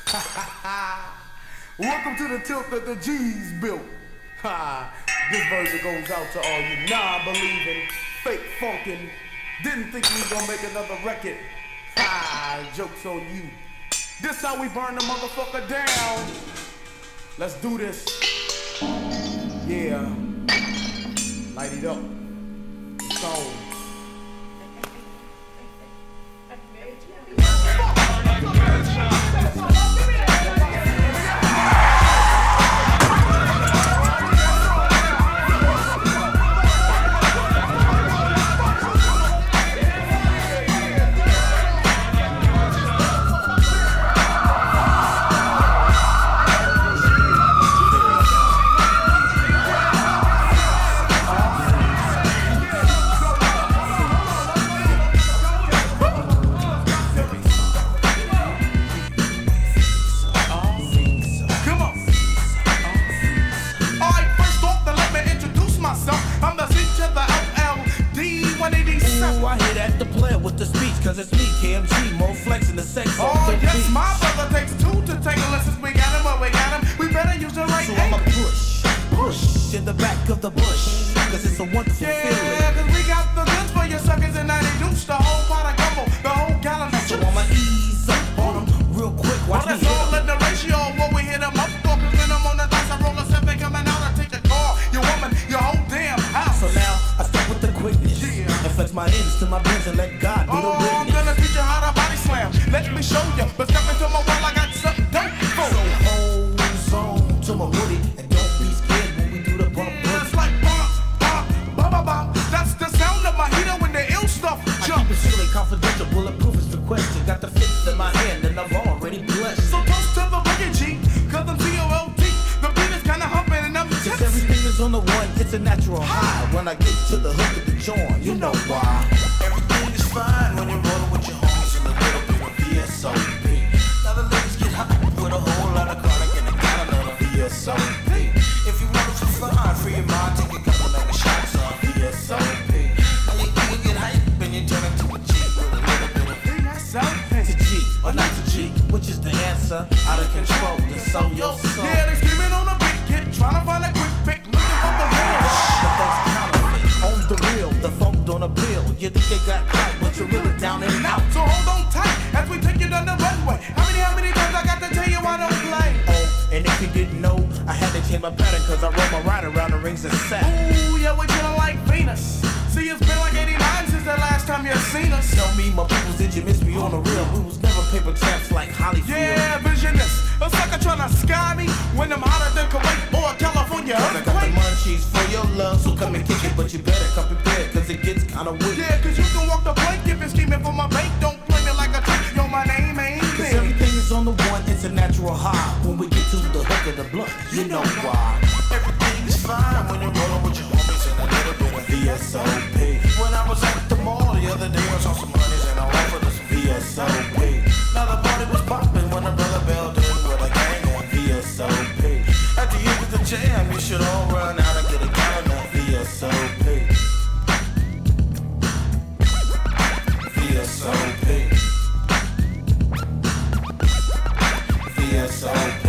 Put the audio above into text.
Welcome to the tilt that the G's built. This version goes out to all you non-believing, fake funkin', didn't think we was gonna make another record. Joke's on you. This how we burn the motherfucker down. Let's do this. Yeah. Light it up. It's on. I hit at the player with the speech, cause it's me, KMG, more flex in the sex. Oh, yes, beats. My brother takes two to tangle us since we got him, but we got him. We better use the right so I'ma push in the back of the bush, cause it's a wonderful feeling. Yeah, cause we got the goods for your suckers and now they douche the whole pot of gumbo, the whole gallon of so I'ma ease up on them real quick. Watch me that's all in the ratio of what we hit them up for, cause when I'm on the dice, I roll a 7 coming out, I take your car, your woman, your whole damn house. So now I start with the quickness. Flex my ends to my bends and let God be the witness. I'm gonna teach you how to body slam. Let me show you. But step into my world, I got something dope for. So hold on to my woody and don't be scared when we do the bump. It's like bump, bump, bump, bump, bump. That's the sound of my heater when the ill stuff jump. I keep it strictly confidential, bulletproof is requested. Got the fix in my hand and I've already blessed. So toast to the boogie G, cause I'm C-O-L-T. The beat is kinda humping and I'm just everything is on the one, it's a natural high. When I get to the hook of the joint, you know why. Everything is fine when you're rolling with your homies and a little bit of V.S.O.P. Now the ladies get hot with a whole lot of chronic and a gallon of V.S.O.P. If you want it for fun, free your mind, take a couple of shots of V.S.O.P. Now you get hype and you turn into a G with a little bit of V.S.O.P. To G or not to G, which is the answer? Out of control, and so your soul. Yeah, they screaming on a big kid, trying to find a quick pick, looking for the real. But that's counterfeit, on the real, the funk don't appeal. You think they got caught, but you're really down and out. So hold on tight as we take you down the runway. How many times I got to tell you I don't play? Oh, and if you didn't know, I had to change my pattern cause I roll my ride around the rings and sat. Ooh, yeah, we're chillin' like Venus. See, it's been like 89 since the last time you seen us. Tell me, my peoples, did you miss me on the real? We was never paper champs like Hollywood. Yeah, visionist. A sucker tryna sky me when I'm hotter than Kuwait or California. I got the munchies for your love, so come and kick it, but you better come prepared cause it gets kinda weak. Yeah, cause you can walk the plank if you're scheming for my bank. Don't play me like a trick, yo, my name ain't cause everything is on the one, it's a natural high. When we get to the hook of the blunt, you know why. Everything is fine when you're rolling with your homies and a little bit of V.S.O.P. When I was at the mall the other day, I saw some honeys and I offered us V.S.O.P. Now the party was popping when a brother bailed in with a gang on V.S.O.P. At the end of the jam, you should all run out and get a gallon of V.S.O.P. V.S.O.P. V.S.O.P.